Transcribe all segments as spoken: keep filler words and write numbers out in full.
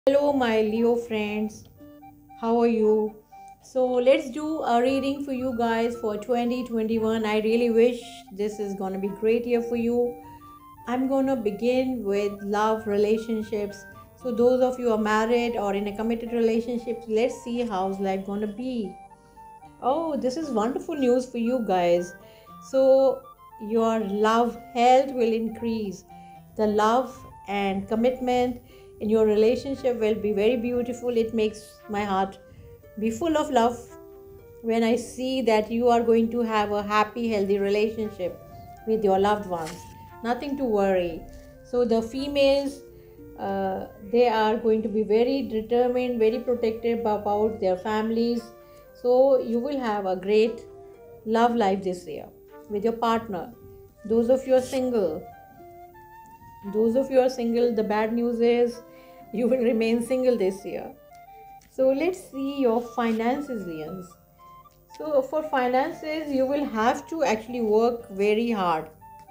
Hello my Leo friends, how are you? So let's do a reading for you guys for twenty twenty-one. I really wish this is going to be great year for you. I'm going to begin with love relationships. So those of you are married or in a committed relationship, let's see how's life going to be. Oh, this is wonderful news for you guys. So your love health will increase. The love and commitment in your relationship will be very beautiful. It makes my heart be full of love when I see that you are going to have a happy, healthy relationship with your loved ones. Nothing to worry. So the females, uh, they are going to be very determined, very protective about their families. So you will have a great love life this year with your partner. Those of you are single, those of you are single, the bad news is you will remain single this year. So let's see your finances, Lions. So for finances, you will have to actually work very hard.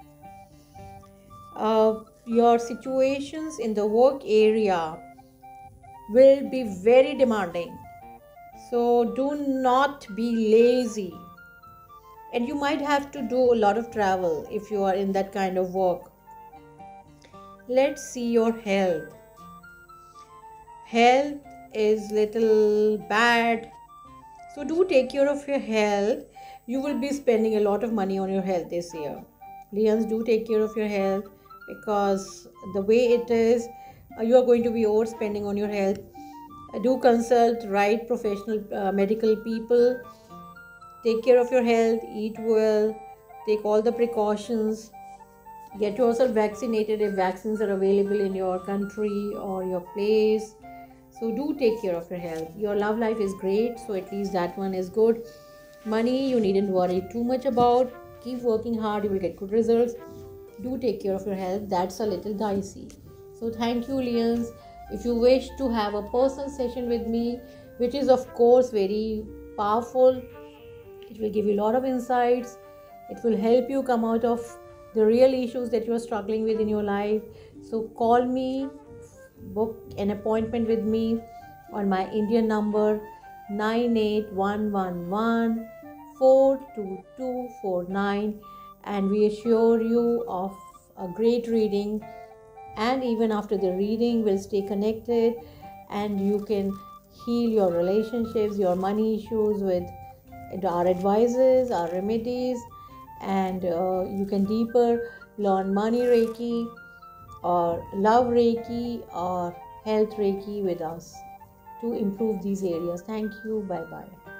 Uh, your situations in the work area will be very demanding. So do not be lazy. And you might have to do a lot of travel if you are in that kind of work. Let's see your health. Health is little bad, so do take care of your health. You will be spending a lot of money on your health this year. Lions, do take care of your health because the way it is, uh, you are going to be overspending on your health. Uh, do consult right professional uh, medical people. Take care of your health, eat well, take all the precautions, get yourself vaccinated if vaccines are available in your country or your place. So do take care of your health. Your love life is great, so at least that one is good. Money you needn't worry too much about. Keep working hard, you will get good results. Do take care of your health. That's a little dicey. So thank you, Lions. If you wish to have a personal session with me, which is of course very powerful, it will give you a lot of insights. It will help you come out of the real issues that you are struggling with in your life. So call me, book an appointment with me on my Indian number nine eight one one one four two two four nine, and we assure you of a great reading. And even after the reading, we'll stay connected and you can heal your relationships, your money issues with our advices, our remedies, and uh, you can deeper learn money Reiki or love Reiki or health Reiki with us to improve these areas. Thank you. Bye bye.